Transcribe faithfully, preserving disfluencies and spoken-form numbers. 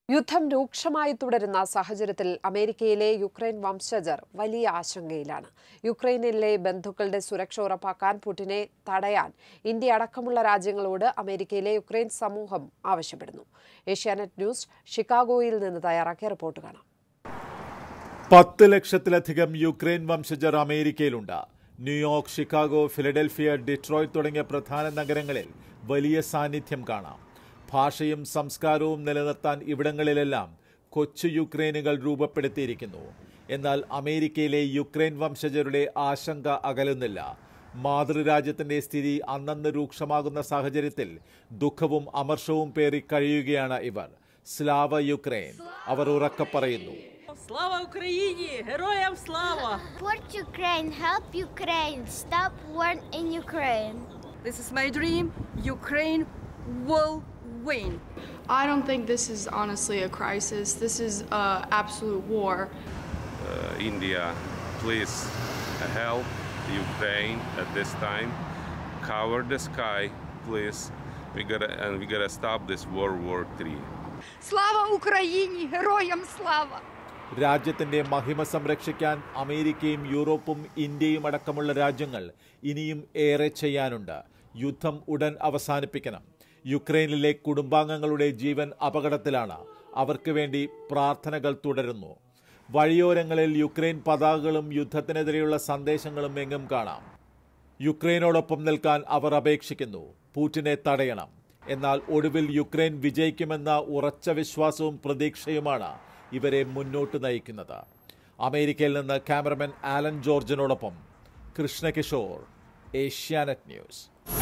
യുദ്ധം രൂക്ഷമായി തുടരുന്ന സാഹചര്യത്തിൽ അമേരിക്കയിലെ യുക്രൈൻ വംശജർ വലിയ ആശങ്കയിലാണ്. യുക്രൈനിലെ ബന്ധുക്കളുടെ സുരക്ഷ ഉറപ്പാക്കാൻ പുടിനെ തടയാൻ ഇന്ത്യ അടക്കമുള്ള രാജ്യങ്ങളോട് അമേരിക്കയിലെ യുക്രൈൻ സമൂഹം ആവശ്യപ്പെടുന്നു. ഏഷ്യാനെറ്റ് ന്യൂസ് ഷിക്കാഗോയിൽ നിന്ന് തയ്യാറാക്കിയ റിപ്പോർട്ട് കാണാം. പത്ത് ലക്ഷത്തിലധികം യുക്രൈൻ വംശജർ അമേരിക്കയിലുണ്ട്. ന്യൂയോർക്ക്, ഷിക്കാഗോ, ഫിലഡൽഫിയ, ഡിട്രോയിറ്റ് തുടങ്ങിയ പ്രധാന നഗരങ്ങളിൽ വലിയ സാന്നിധ്യം കാണാം. ഭാഷയും സംസ്കാരവും നിലനിർത്താൻ ഇവിടങ്ങളിലെല്ലാം കൊച്ചു യുക്രൈനുകൾ രൂപപ്പെടുത്തിയിരിക്കുന്നു. എന്നാൽ അമേരിക്കയിലെ യുക്രൈൻ വംശജരുടെ ആശങ്ക അകലുന്നില്ല. മാതൃരാജ്യത്തിന്റെ സ്ഥിതി അന്നന്ന് രൂക്ഷമാകുന്ന സാഹചര്യത്തിൽ ദുഃഖവും അമർഷവും പേറി കഴിയുകയാണ് ഇവർ. സ്ലാവ യുക്രൈൻ, അവർ ഉറക്കെ പറയുന്നു. Слава Україні! Героям слава! Support Ukraine, help Ukraine, stop war in Ukraine. This is my dream. Ukraine will win. I don't think this is honestly a crisis. This is an absolute war. Uh, India, please help Ukraine at this time. Cover the sky, please. We gotta and we gotta stop this World War Three. Слава Україні! Героям слава! രാജ്യത്തിന്റെ മഹിമ സംരക്ഷിക്കാൻ അമേരിക്കയും യൂറോപ്പും ഇന്ത്യയും അടക്കമുള്ള രാജ്യങ്ങൾ ഇനിയും ഏറെ ചെയ്യാനുണ്ട്. യുദ്ധം ഉടൻ അവസാനിപ്പിക്കണം. യുക്രൈനിലെ കുടുംബാംഗങ്ങളുടെ ജീവൻ അപകടത്തിലാണ്. അവർക്ക് വേണ്ടി പ്രാർത്ഥനകൾ തുടരുന്നു. വഴിയോരങ്ങളിൽ യുക്രൈൻ പതാകകളും യുദ്ധത്തിനെതിരെയുള്ള സന്ദേശങ്ങളും എങ്ങും കാണാം. യുക്രൈനോടൊപ്പം നിൽക്കാൻ അവർ അപേക്ഷിക്കുന്നു. പുടിനെ തടയണം. എന്നാൽ ഒടുവിൽ യുക്രൈൻ വിജയിക്കുമെന്ന ഉറച്ച വിശ്വാസവും പ്രതീക്ഷയുമാണ് ഇവരെ മുന്നോട്ട് നയിക്കുന്നത്. അമേരിക്കയിൽ നിന്ന് ക്യാമറമാൻ ആലൻ ജോർജിനോടൊപ്പം കൃഷ്ണകിഷോർ, ഏഷ്യാനെറ്റ് ന്യൂസ്.